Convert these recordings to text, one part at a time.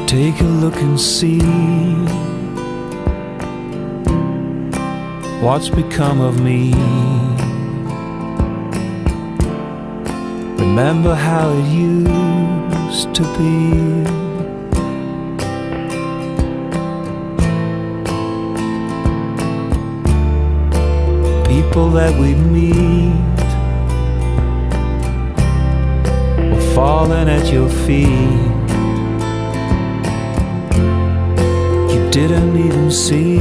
Take a look and see what's become of me. Remember how it used to be. People that we meet were falling at your feet. You didn't even see.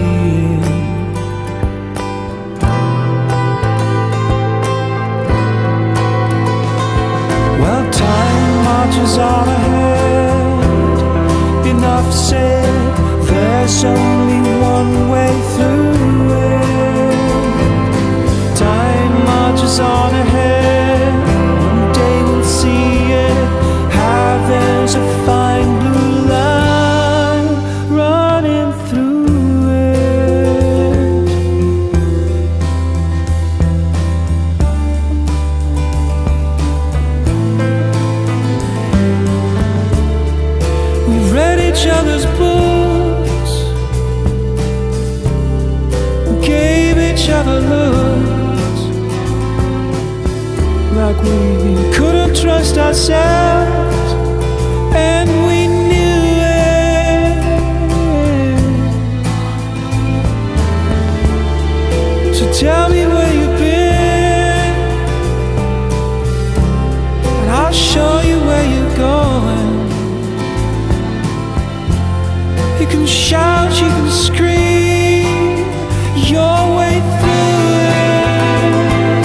Well, time marches on ahead. Enough said, there's only one way through it. Time marches on ahead. One day we'll see it. How there's a fine blue line running through it. We read each other's books, gave each other looks like we couldn't trust ourselves, and we knew it. So tell me where you've been, and I'll show you where you're going. You can shout, you can scream your way through it.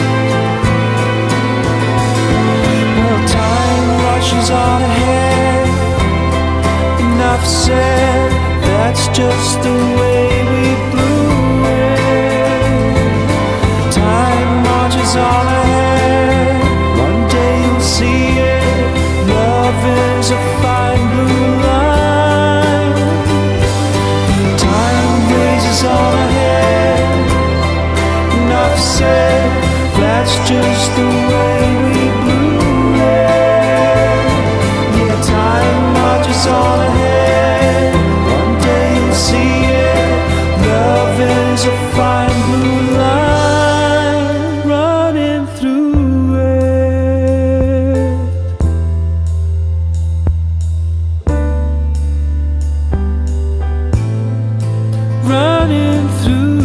Well, time rushes on ahead. Enough said, that's just the way we blew it. Time marches on ahead. One day you'll see it. Love is a fine blue line. Time races on ahead. Enough said, that's just the way we blew it. Yeah, time marches on ahead. One day you'll see it. Love is a fine blue line running through it. Running through